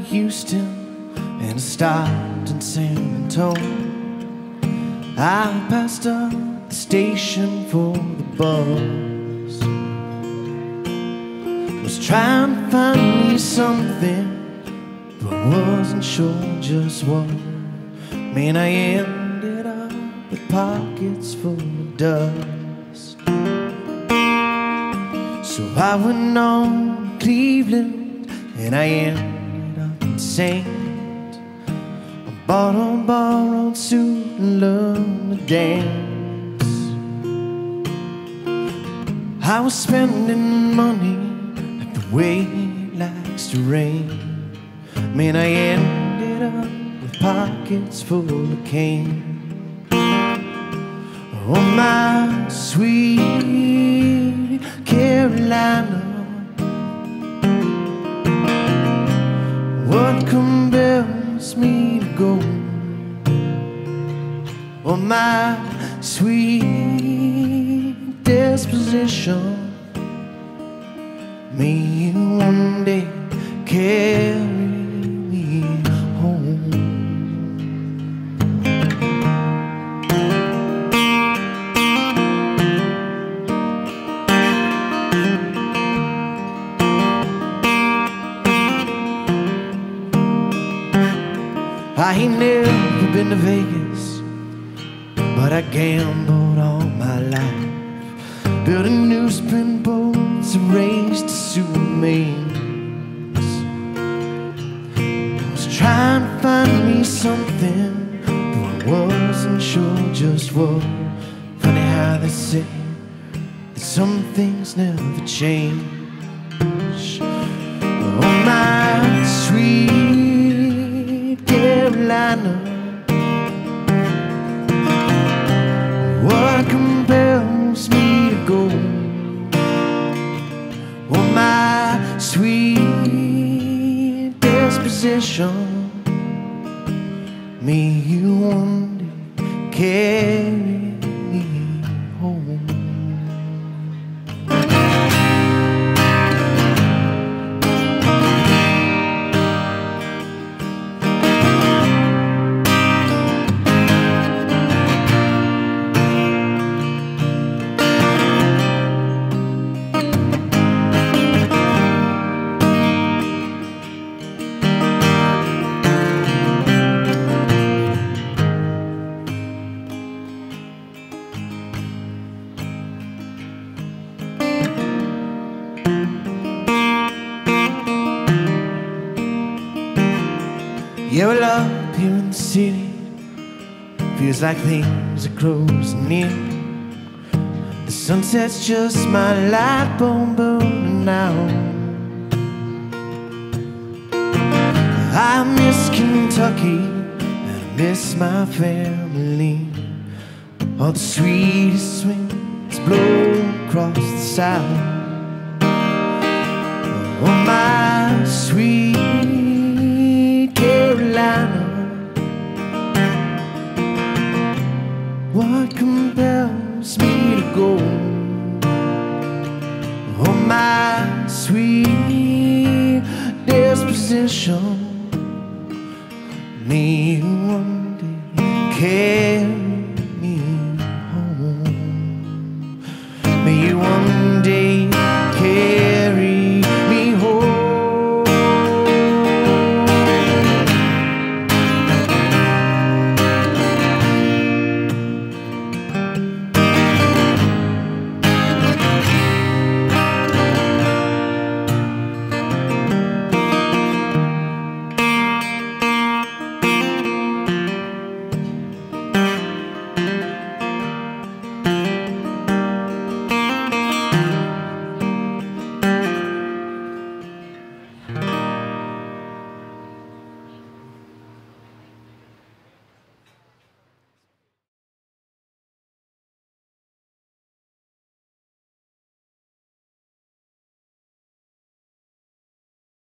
Houston and I stopped in San Antonio. I passed up the station for the bus. Was trying to find me something, but wasn't sure just what. Man, I ended up with pockets full of dust. So I went on to Cleveland and I ended up in Saint. I bought a borrowed suit and learned to dance. I was spending money like the way it likes to rain. Man, I ended up with pockets full of cane. Oh, my sweet Carolina, what compels me to go? Oh, my sweet disposition, may you one day carry me home. I ain't never been to Vegas, but I gambled all my life. Building newsprint boats and raced to Supermans. I was trying to find me something, though I wasn't sure just what. Funny how they say that some things never change. Oh, my sweet Carolina, what compels me to go? Oh, my sweet disposition, may you one day carry me home. Yeah, well, up here in the city, feels like things are closing in. The sunset's just my light bulb burning out. I miss Kentucky and I miss my family. All the sweetest winds blow across the south. Oh, my sweet Carolina, what compels me to go? Oh, my sweet disposition, may you one day care.